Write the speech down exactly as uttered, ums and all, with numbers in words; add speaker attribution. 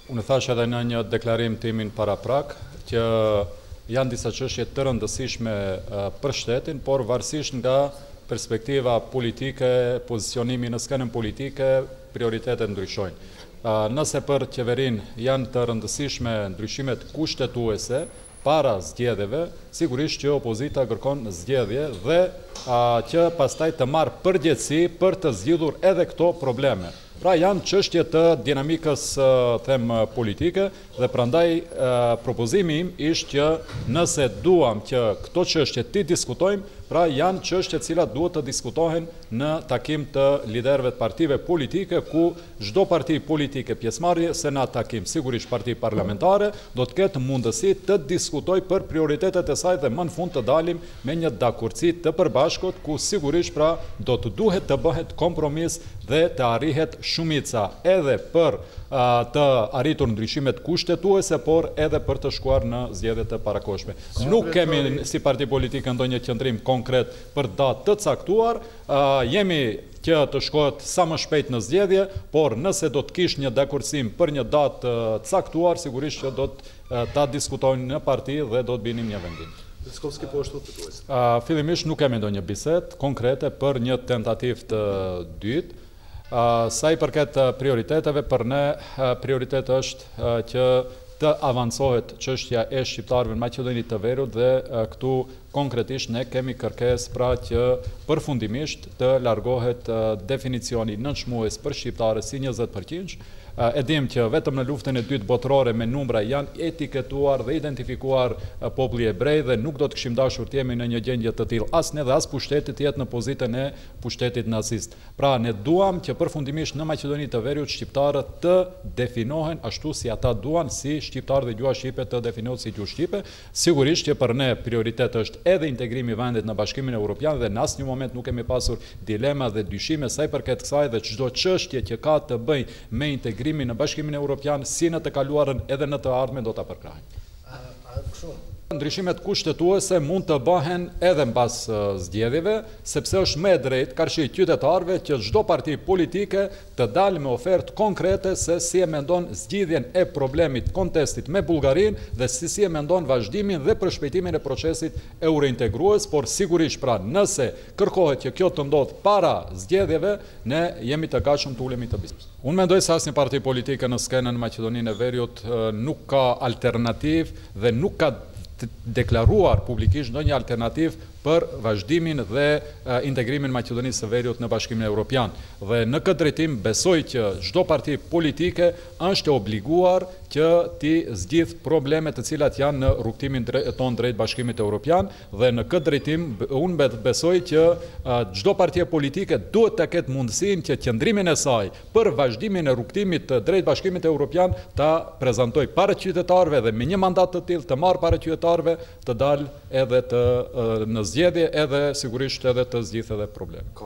Speaker 1: Unë thash edhe në një deklarim timin para prak, që janë disa çështje të rëndësishme për shtetin, por varësisht nga perspektiva politike, pozicionimi në skenën politike, prioritetet ndryshojnë. Nëse për qeverin janë të rëndësishme ndryshimet kushtetuese, para zgjedhjeve, sigurisht që opozita kërkon zgjedhje dhe që pastaj të marrë përgjegjësi për të zgjidhur edhe këto probleme. Pra janë çështje të dinamikës them politike dhe prandaj propozimi im ishte që nëse duam që këto çështje ti diskutojmë, pra janë çështje të cilat duhet të diskutohen në takim të liderëve të partive politike, ku çdo parti politike pjesëmarrje se në takim sigurisht parti parlamentare do të ketë mundësi të diskutojë për prioritetet e saj dhe më në fund të dalim me një dakordsi të përbashkët, ku sigurisht pra do të duhet të bëhet kompromis dhe të arrihet shumica edhe për të arritur ndryshimet kushtetuese, por edhe për të shkuar në zgjedhjet e parakohshme. Nuk kemi si parti politike ndonjë qëndrim konkret për datë të caktuar, jemi që të shkohet sa më shpejt në zgjedhje, por nëse do të kish një dakordsim për një datë të caktuar, sigurisht që do të ta diskutojnë në parti dhe do të binim një vendim.
Speaker 2: Deskovski po ashtu fitues.
Speaker 1: Fillimisht nuk kemi ndonjë bisedë konkrete për një tentativë të dytë. Sa i përket prioriteteve, për ne prioritet është që të avancohet çështja e shqiptarëve në Maqedoni të Veriut dhe këtu konkretisht ne kemi kërkesë pra që përfundimisht të largohet definicioni nënçmues për shqiptarë si njëzet përqind. E dim që vetëm në luftën e dytë botërore me numra janë etiketuar dhe identifikuar populli ebrej dhe nuk do të kishim dashur të jemi në një gjendje të tillë as ne dhe as pushteti të jetë në pozitën e pushtetit nazist. Pra ne duam që përfundimisht në Maqedoni të Veriut shqiptarët të definohen ashtu si ata duan, si shqiptarë dhe gjuha shqipe të definohet si gjuhë shqipe. Sigurisht që për ne prioritet është edhe integrimi i vendit në Bashkimin Evropian dhe në asnjë moment nuk kemi pasur dilema dhe dyshime sa i përket kësaj dhe çdo çështje që ka të bëjë me integrimin në Bashkimin Evropian, si në të kaluarën edhe në të ardhmen do ta përkrahim. Ndryshimet kushtetuese mund të bëhen edhe mbas zgjedhjeve, sepse është më e drejtë karshi qytetarëve që çdo parti politike të dalë me ofertë konkrete se si e mendon zgjidhjen e problemit kontestit me Bullgarinë dhe si si e mendon vazhdimin dhe përshpejtimin e procesit eurointegrues, por sigurisht pra nëse kërkohet që kjo të ndodhë para zgjedhjeve, ne jemi të gatshëm të ulemi të bisedojmë. Unë mendoj se asnjë parti politike në skenën në Maqedoninë e Veriut nuk ka alternativë dhe nuk ka deklaruar publikisht ndonjë alternativë për vazhdimin dhe integrimin Maqedonisë së Veriut në Bashkimin Evropian. Dhe në këtë drejtim besoj që çdo parti politike është obliguar që ti zgjidh problemet të cilat janë në rrugtimin ton drejt Bashkimit Evropian dhe në këtë drejtim unë besoj që çdo parti politike duhet të ketë mundësinë që qëndrimin e saj për vazhdimin e rrugtimit të drejt Bashkimit Evropian ta prezantoj para qytetarëve dhe me një mandat të tillë të marrë para qytetarëve të dalë edhe të në zgjedhje edhe sigurisht edhe të zgjidhë edhe probleme.